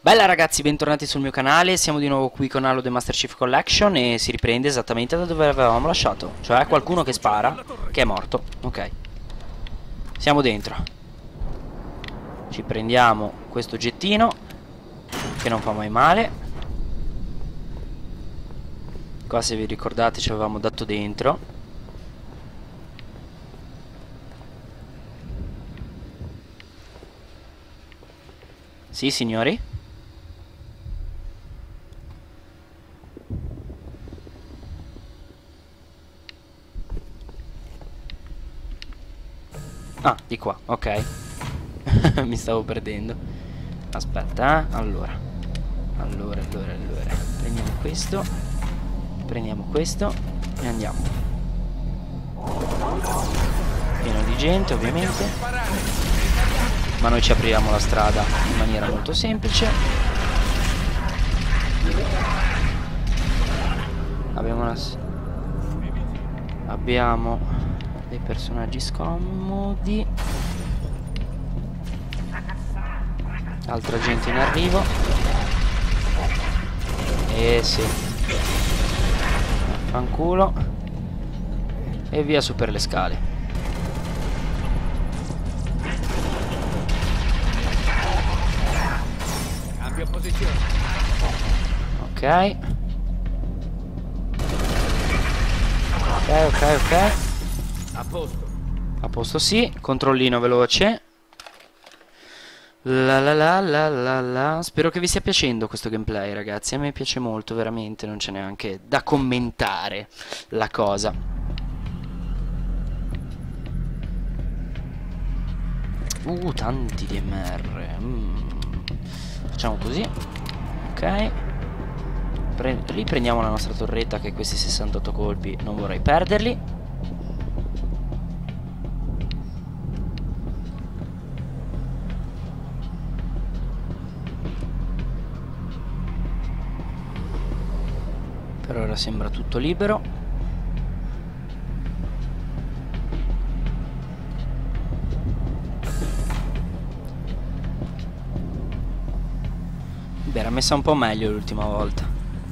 Bella ragazzi, bentornati sul mio canale, siamo di nuovo qui con Halo The Master Chief Collection e si riprende esattamente da dove avevamo lasciato. Cioè qualcuno che spara, che è morto, ok. Siamo dentro. Ci prendiamo questo oggettino, che non fa mai male. Qua se vi ricordate ci avevamo dato dentro. Sì signori? Ah, di qua, ok. Mi stavo perdendo. Aspetta, allora. Prendiamo questo e andiamo. Pieno di gente, ovviamente. Ma noi ci apriamo la strada in maniera molto semplice. Abbiamo dei personaggi scomodi. Altra gente in arrivo. Sì. Fanculo. E via su per le scale. Cambio posizione. Ok. Ok. A posto. A posto sì. Controllino veloce. Spero che vi stia piacendo questo gameplay ragazzi. A me piace molto veramente. Non c'è neanche da commentare la cosa. Tanti DMR. Facciamo così. Ok. Riprendiamo la nostra torretta, che questi 68 colpi non vorrei perderli. Per ora sembra tutto libero. Beh, era messa un po' meglio l'ultima volta.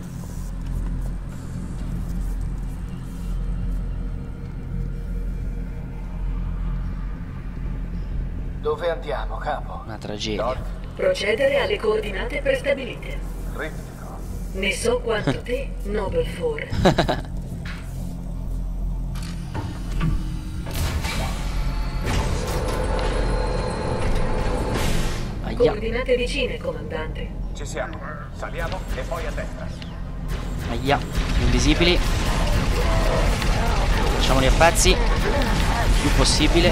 Dove andiamo, capo? Una tragedia. Procedere alle coordinate prestabilite. Ritmico. Ne so quanto te, Noble 4. Aia. Coordinate vicine, comandante. Ci siamo. Saliamo e poi a destra. Aia. Invisibili. Facciamoli a pezzi il più possibile.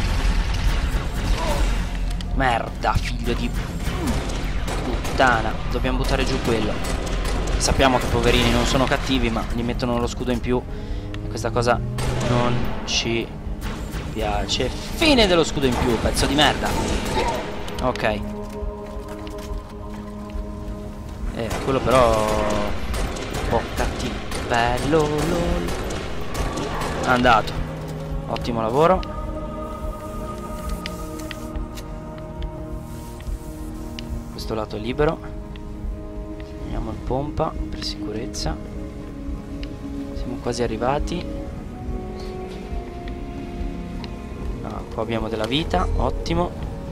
Merda, figlio di puttana. Dobbiamo buttare giù quello. Sappiamo che poverini non sono cattivi, ma gli mettono lo scudo in più e questa cosa non ci piace. Fine dello scudo in più, pezzo di merda. Ok. Quello però un po' cattivo. Bello lol. Andato. Ottimo lavoro. Questo lato è libero. Andiamo in pompa per sicurezza. Siamo quasi arrivati. Qua abbiamo della vita. Ottimo.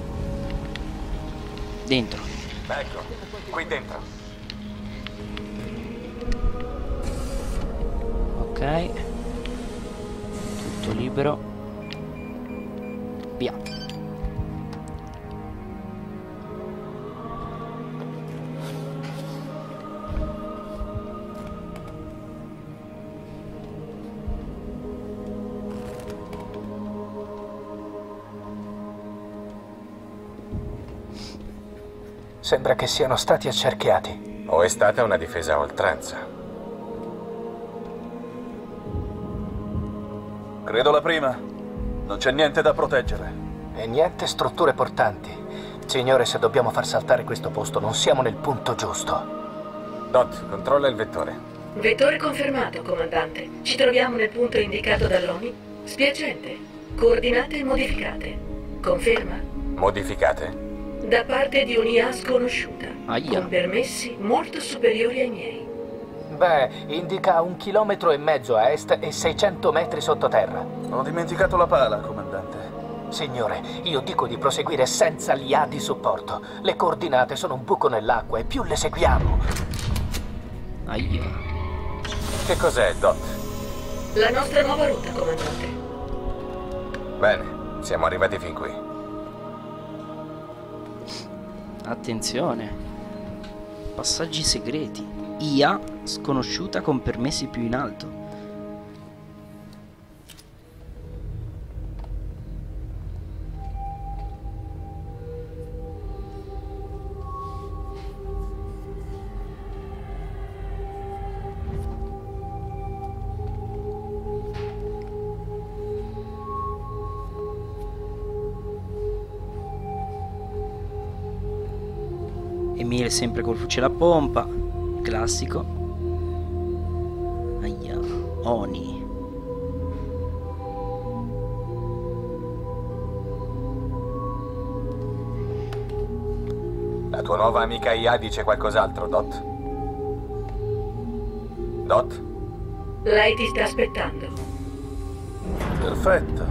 Dentro. Ecco, qui dentro. Ok. Tutto libero. Via. Sembra che siano stati accerchiati. O è stata una difesa a oltranza? Credo la prima. Non c'è niente da proteggere. E niente strutture portanti. Signore, se dobbiamo far saltare questo posto, non siamo nel punto giusto. Dot, controlla il vettore. Vettore confermato, comandante. Ci troviamo nel punto indicato dall'ONI. Spiacente. Coordinate modificate. Conferma? Modificate? Da parte di un'IA sconosciuta. Aia. con permessi molto superiori ai miei. Beh, indica 1,5 chilometri a est e 600 metri sottoterra. Ho dimenticato la pala, comandante. Signore, io dico di proseguire senza gli A di supporto. Le coordinate sono un buco nell'acqua e più le seguiamo. Aia. Che cos'è, Dot? La nostra nuova rotta, comandante. Bene, siamo arrivati fin qui. Attenzione. Passaggi segreti. IA sconosciuta con permessi più in alto. Emile sempre col fucile a pompa, classico. Aia, Oni. La tua nuova amica IA dice qualcos'altro, Dot? Dot? Lei ti sta aspettando. Perfetto.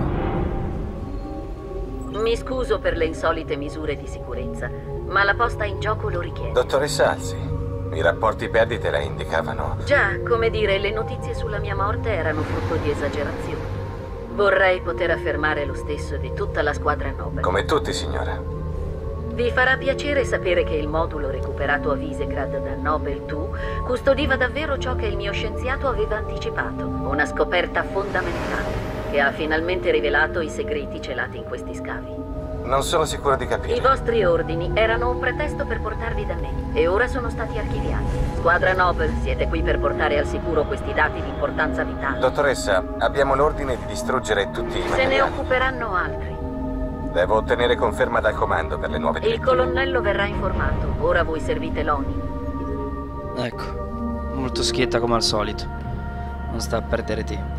Mi scuso per le insolite misure di sicurezza, ma la posta in gioco lo richiede. Dottoressa Halsey, i rapporti perdite la indicavano. Già, come dire, le notizie sulla mia morte erano frutto di esagerazioni. Vorrei poter affermare lo stesso di tutta la squadra Nobel. Come tutti, signora. Vi farà piacere sapere che il modulo recuperato a Visegrad da Nobel 2 custodiva davvero ciò che il mio scienziato aveva anticipato, una scoperta fondamentale che ha finalmente rivelato i segreti celati in questi scavi. Non sono sicuro di capire. I vostri ordini erano un pretesto per portarvi da me e ora sono stati archiviati. Squadra Nobel, siete qui per portare al sicuro questi dati di importanza vitale. Dottoressa, abbiamo l'ordine di distruggere tutti i Se ne materiali. occuperanno altri. Devo ottenere conferma dal comando per le nuove Il direttive. colonnello verrà informato. Ora voi servite l'ONI. Ecco, molto schietta come al solito. Non sta a perdere tempo.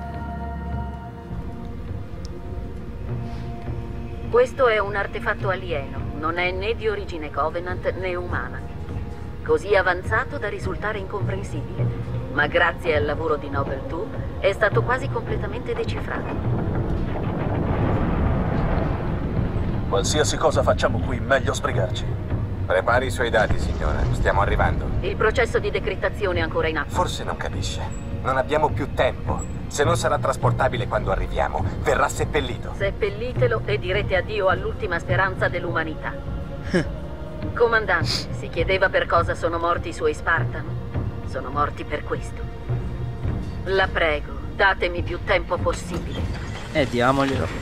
Questo è un artefatto alieno. Non è né di origine Covenant né umana. Così avanzato da risultare incomprensibile. Ma grazie al lavoro di Nobel 2 è stato quasi completamente decifrato. Qualsiasi cosa facciamo qui, meglio sbrigarci. Prepari i suoi dati, signora. Stiamo arrivando. Il processo di decrittazione è ancora in atto. Forse non capisce. Non abbiamo più tempo. Se non sarà trasportabile quando arriviamo, verrà seppellito. Seppellitelo e direte addio all'ultima speranza dell'umanità. Comandante, si chiedeva per cosa sono morti i suoi Spartan. Sono morti per questo. La prego, datemi più tempo possibile. Diamoglielo.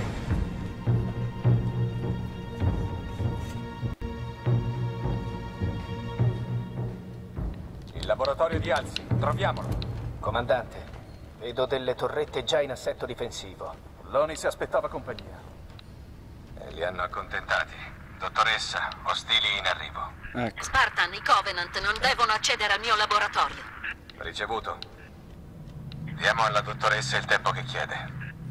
Il laboratorio di Halsey, troviamolo. Comandante, vedo delle torrette già in assetto difensivo. L'ONI si aspettava compagnia. E li hanno accontentati. Dottoressa, ostili in arrivo. Ecco. Spartan, i Covenant non devono accedere al mio laboratorio. Ricevuto. Diamo alla dottoressa il tempo che chiede.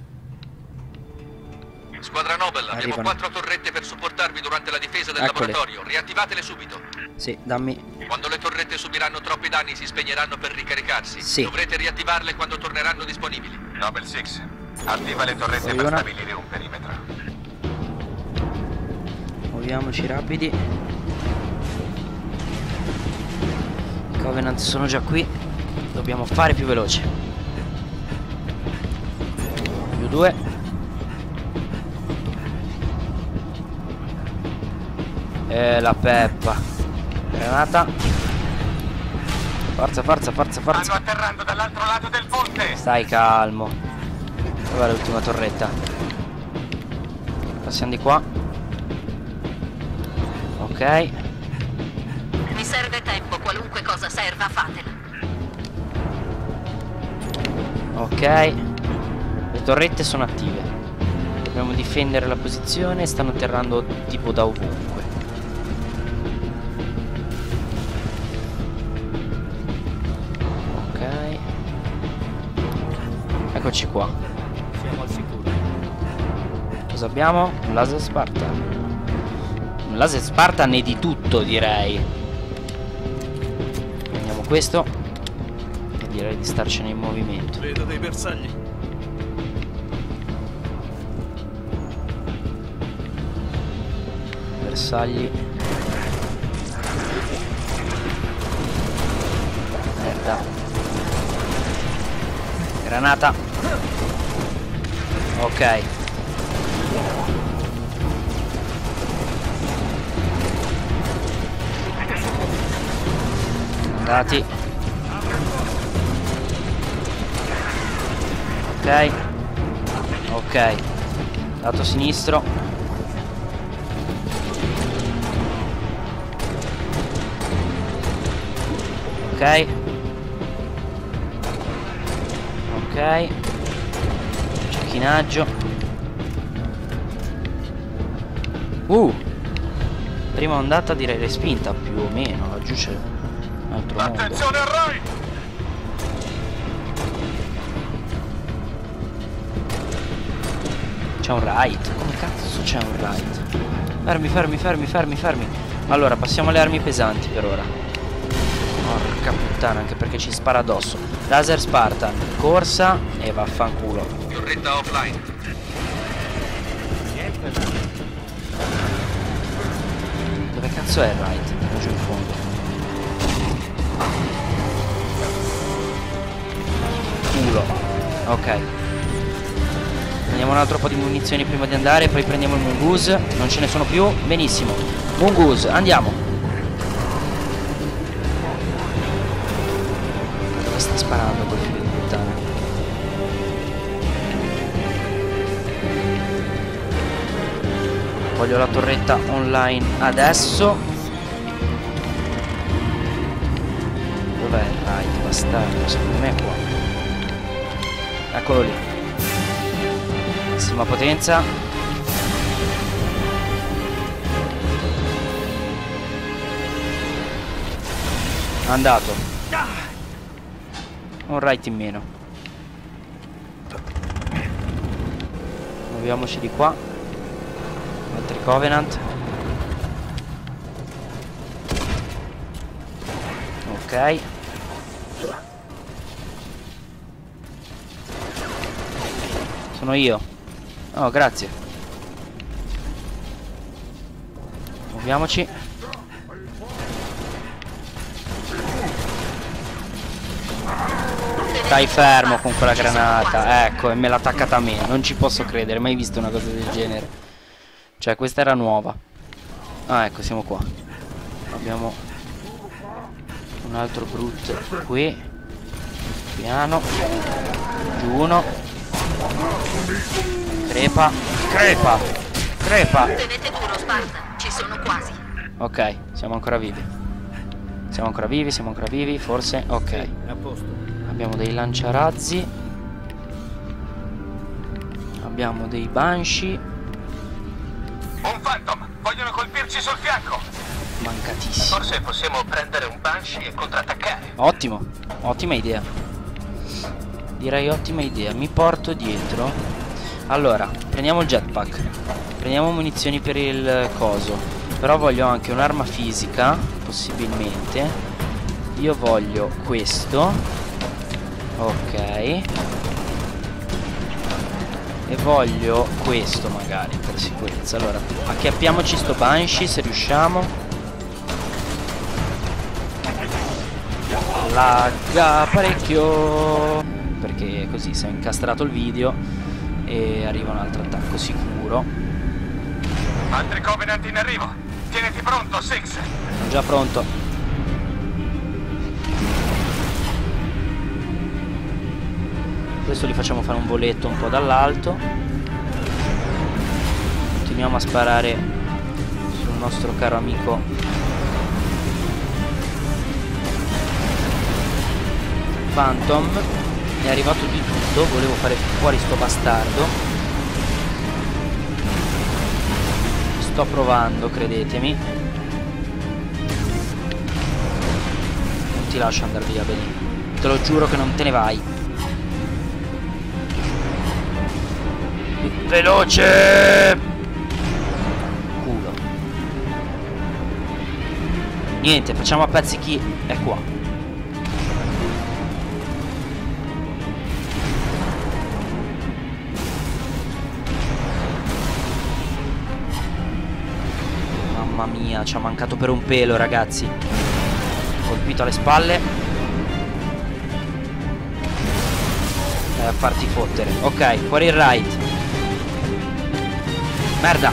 Squadra Nobel, abbiamo Arrivano. 4 torrette per supportarvi durante la difesa del Eccole. laboratorio. Riattivatele subito. Sì, dammi. Quando le torrette subiranno troppi danni si spegneranno per ricaricarsi. Sì. Dovrete riattivarle quando torneranno disponibili. Nobel 6, attiva le torrette Poi per una. stabilire un perimetro. Muoviamoci rapidi. I Covenant sono già qui. Dobbiamo fare più veloce. Più 2. E la peppa. Granata. Forza, forza, forza, forza. Stanno atterrando dall'altro lato del ponte. Stai calmo. Dov'è l'ultima torretta? Passiamo di qua. Ok. Mi serve tempo, qualunque cosa serva, fatela. Ok. Le torrette sono attive. Dobbiamo difendere la posizione. Stanno atterrando tipo da ovunque. Ok. Eccoci qua. Siamo al sicuro. Cosa abbiamo? Un laser Spartan. Un laser Spartan è di tutto, direi. questo e direi di starcene in movimento. Vedo dei bersagli. Bersagli. Merda. Granata. Ok. Andati. Ok. Ok. Lato sinistro. Ok. Ok. Cecchinaggio. Prima ondata direi respinta più o meno. Laggiù c'è un altro mondo. Attenzione al Rai! C'è un raid. Come cazzo c'è un raid? Fermi, fermi, fermi, fermi, fermi. Allora, passiamo alle armi pesanti per ora. Porca puttana, anche perché ci spara addosso. Laser Spartan, corsa e vaffanculo. Torretta offline. Dove cazzo è il raid? Giù in fondo. Culo. Ok. Prendiamo un altro po' di munizioni prima di andare, poi prendiamo il Mongoose. Non ce ne sono più. Benissimo. Mongoose, andiamo. Dove sta sparando quel figlio di puttana? Voglio la torretta online adesso. Dov'è il raid, bastardo? Secondo me è qua. Eccolo lì. Massima potenza. Andato. Un raid in meno. Muoviamoci di qua. Altri Covenant. Ok. Sono io. Oh, grazie. Muoviamoci. Stai fermo con quella granata. Ecco, e me l'ha attaccata a me. Non ci posso credere, mai visto una cosa del genere. Cioè, questa era nuova. Ah, ecco, siamo qua. Abbiamo un altro brutto qui. Piano. Giù uno. Crepa. Crepa. Crepa. Tenete duro, Spartan. Ci sono quasi. Ok, siamo ancora vivi. Siamo ancora vivi, siamo ancora vivi. Forse, ok. A posto. Abbiamo dei lanciarazzi. Abbiamo dei Banshee. Un Phantom! Vogliono colpirci sul fianco! Mancatissimo. Forse possiamo prendere un Banshee e contrattaccare. Ottimo, ottima idea. Direi ottima idea. Mi porto dietro. Allora, prendiamo il jetpack. Prendiamo munizioni per il coso. Però voglio anche un'arma fisica, possibilmente. Io voglio questo. Ok. E voglio questo magari per sicurezza. Allora, acchiappiamoci sto Banshee se riusciamo. Lagga parecchio, perché così si è incastrato il video e arriva un altro attacco sicuro. Altri Covenant in arrivo. Tieniti pronto, Six. Sono già pronto. Questo li facciamo fare un voletto un po' dall'alto. Continuiamo a sparare sul nostro caro amico Phantom. È arrivato di tutto. Volevo fare fuori sto bastardo. Sto provando, credetemi. Non ti lascio andare via, Belì. Te lo giuro che non te ne vai. Veloce! Culo. Niente, facciamo a pezzi chi è qua. Mamma mia, ci ha mancato per un pelo, ragazzi. Colpito alle spalle. A farti fottere. Ok, fuori il right. Merda.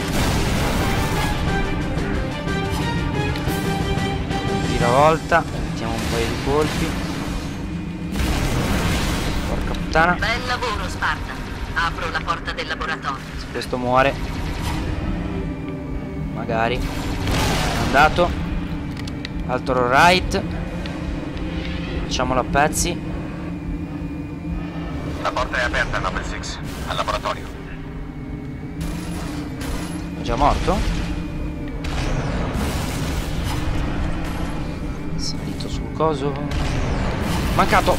Giravolta. Mettiamo un paio di colpi. Porca puttana. Bel lavoro, Sparta. Apro la porta del laboratorio. Se questo muore. Magari. È andato. Altro right. Facciamolo a pezzi. La porta è aperta, Noble Six. Al laboratorio. È già morto? Salito sul coso. Mancato.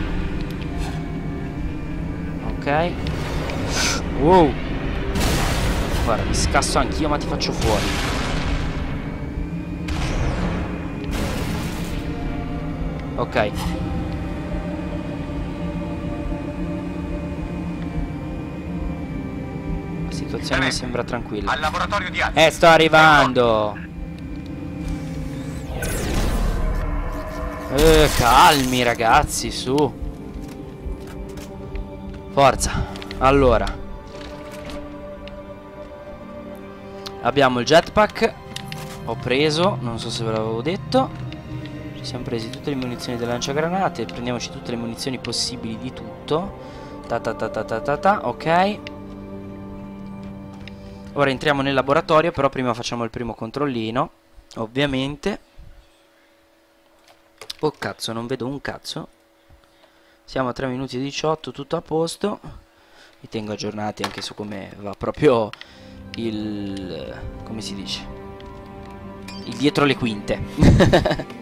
Ok. Wow. Guarda, mi scasso anch'io, ma ti faccio fuori. Ok. La situazione mi sembra tranquilla. Al laboratorio di Alfa. Sto arrivando. Calmi ragazzi, su. Forza. Allora, abbiamo il jetpack. Ho preso, non so se ve l'avevo detto. Ci siamo presi tutte le munizioni del lanciagranate. Prendiamoci tutte le munizioni possibili di tutto. Ok. Ora entriamo nel laboratorio, però prima facciamo il primo controllino, ovviamente. Oh cazzo, non vedo un cazzo. Siamo a 3 minuti e 18, tutto a posto. Vi tengo aggiornati anche su come va proprio il... come si dice? Il dietro le quinte.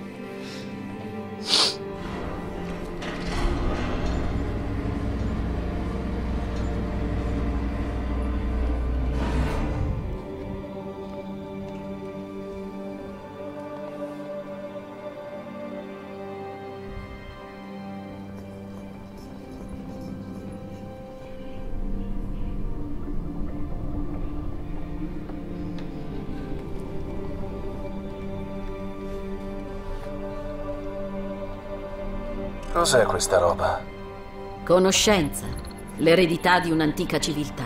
Cos'è questa roba? Conoscenza, l'eredità di un'antica civiltà.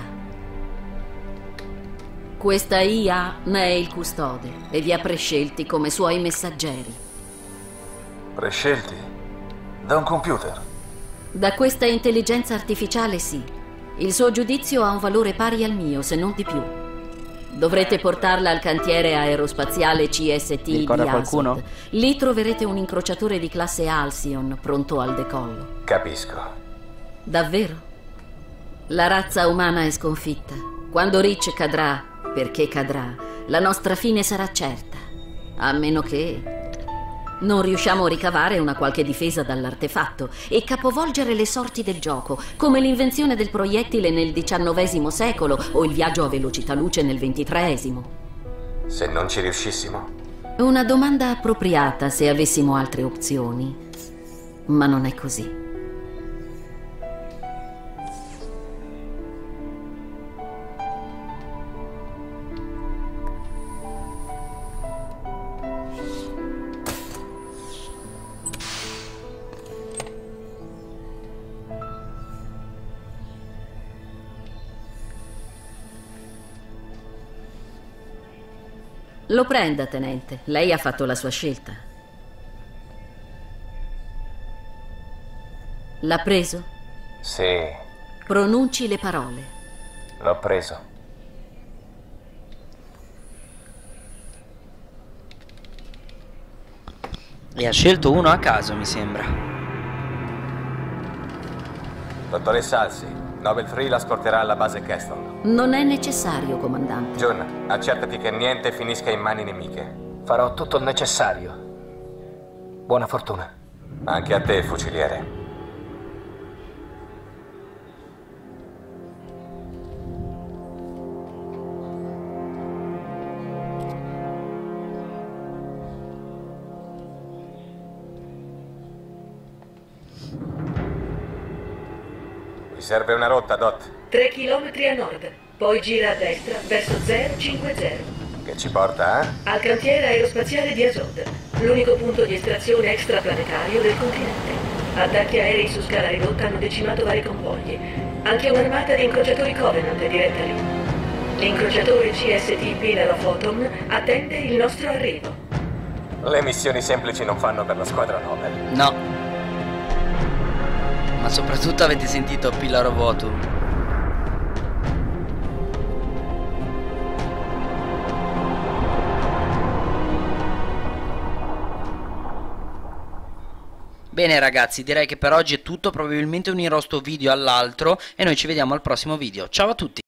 Questa IA ne è il custode e vi ha prescelti come suoi messaggeri. Prescelti? Da un computer? Da questa intelligenza artificiale sì. Il suo giudizio ha un valore pari al mio, se non di più. Dovrete portarla al cantiere aerospaziale CST Vi ricorda di qualcuno? Asod. Lì troverete un incrociatore di classe Alcyon pronto al decollo. Capisco. Davvero? La razza umana è sconfitta. Quando Reach cadrà, perché cadrà, la nostra fine sarà certa. A meno che non riusciamo a ricavare una qualche difesa dall'artefatto e capovolgere le sorti del gioco, come l'invenzione del proiettile nel XIX secolo o il viaggio a velocità luce nel XXIII. Se non ci riuscissimo? Una domanda appropriata se avessimo altre opzioni, ma non è così. Lo prenda, tenente. Lei ha fatto la sua scelta. L'ha preso? Sì, Pronunci le parole. l'ho preso. E ha scelto uno a caso, mi sembra. Dottoressa Halsey, Nobel 3 la scorterà alla base Keston. Non è necessario, comandante. Jun, accertati che niente finisca in mani nemiche. Farò tutto il necessario. Buona fortuna. Anche a te, fuciliere. Mi serve una rotta, Dot. 3 chilometri a nord, poi gira a destra verso 050. Che ci porta a? Al cantiere aerospaziale di Azod, l'unico punto di estrazione extraplanetario del continente. Attacchi aerei su scala ridotta hanno decimato vari convogli. Anche un'armata di incrociatori Covenant è diretta lì. L'incrociatore CST Pillar of Autumn attende il nostro arrivo. Le missioni semplici non fanno per la squadra Nobel. No. Ma soprattutto avete sentito Pillar of Autumn. Bene ragazzi, direi che per oggi è tutto, probabilmente unirò sto video all'altro e noi ci vediamo al prossimo video. Ciao a tutti!